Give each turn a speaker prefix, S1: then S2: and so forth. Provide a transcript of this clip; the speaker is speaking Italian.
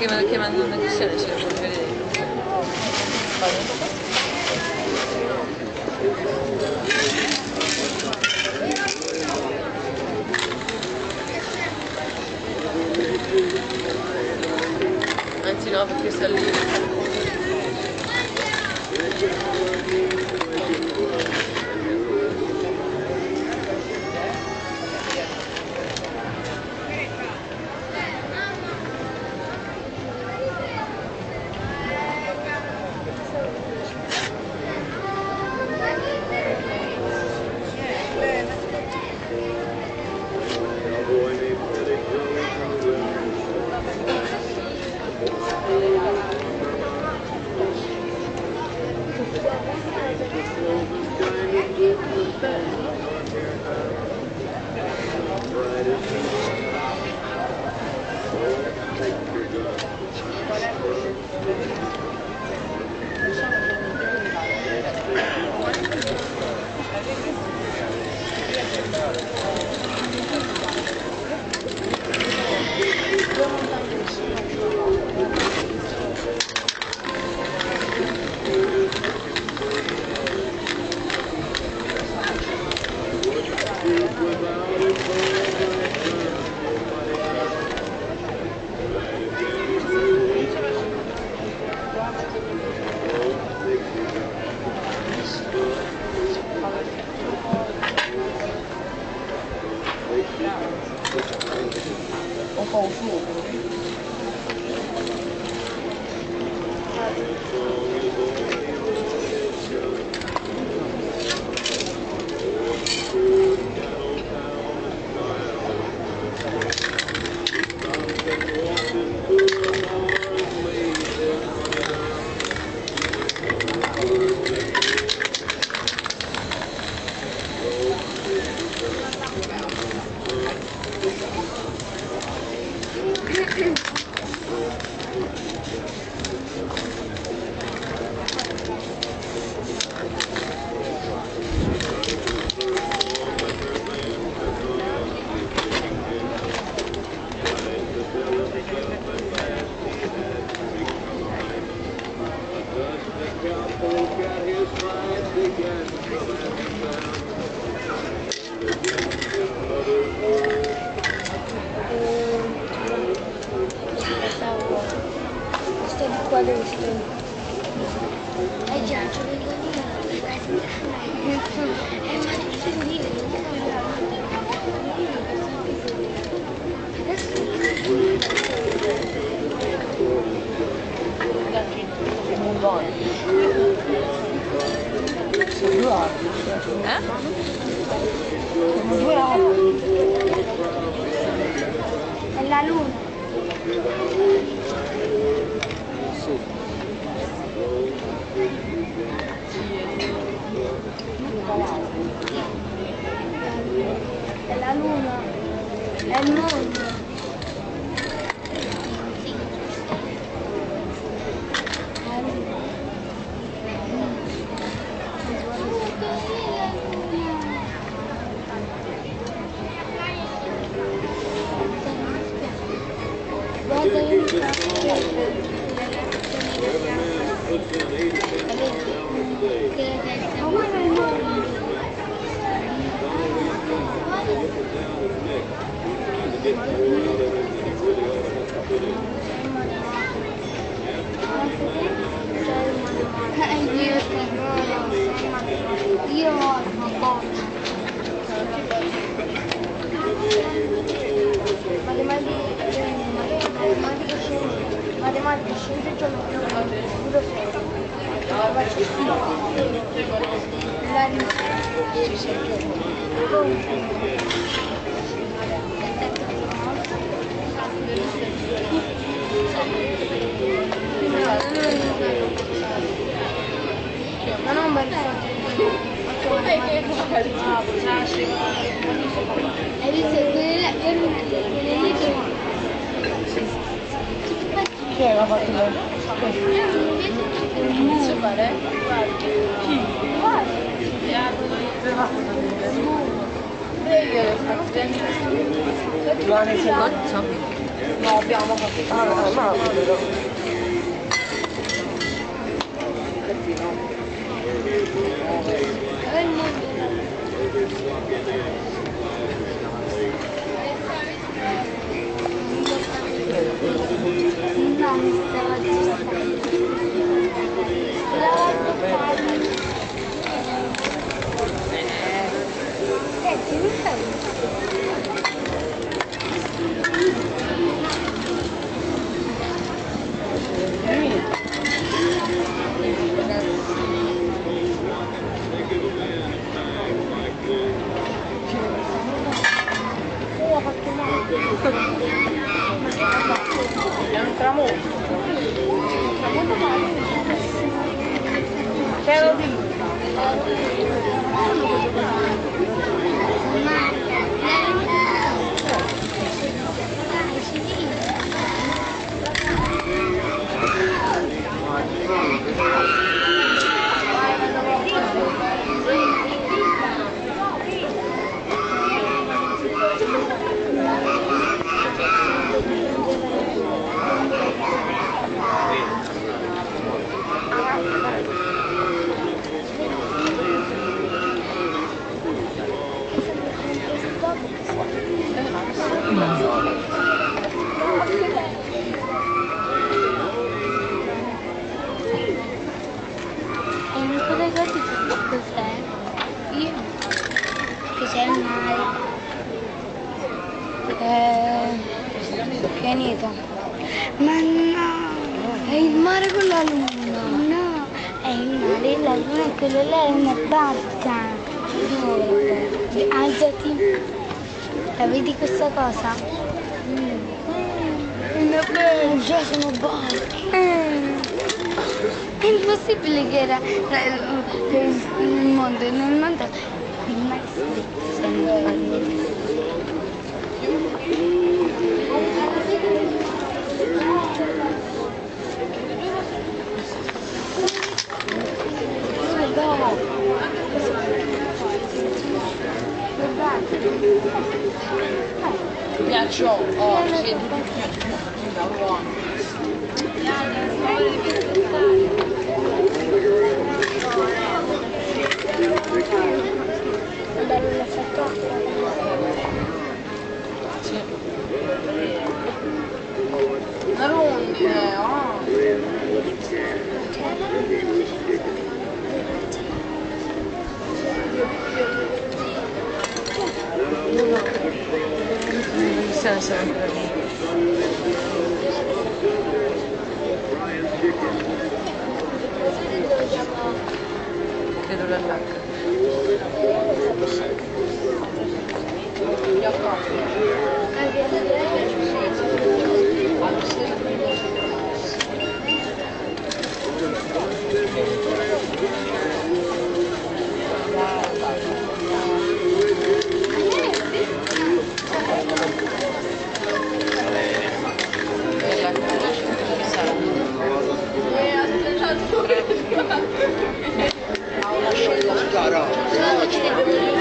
S1: che mandano una gestione ce la puoi vedere. Anzi no, perché sta lì.
S2: È la luna. È la luna. È il mondo. Io ho una boccia. Matematica, scienze e geometria, pure serio. Ma non mi hai visto quelle lì
S1: Chi è che ha fatto lei? Inizio a fare? Chi? Guarda. Giovanni, sei No, abbiamo fatto.
S2: ma no, mi stava senti, mi fai?
S1: È un tramonto.
S2: Tramonto male.
S1: Te lo dico.
S2: E non collegati tutto cos'è? Io? Che c'è il mare. Pianeta. Ma no! È il mare con la luna! No! È il mare e la luna e quello là è una barca! Dove? Alzati! La vedi questa cosa? Una barca! Già sono barche! È impossibile che era nel mondo, il mare
S1: Ghiaccio, oh, sì. Sì. Una rondine, oh. Non mi sa se ancora lì. Credo l'allacca.
S3: Cara,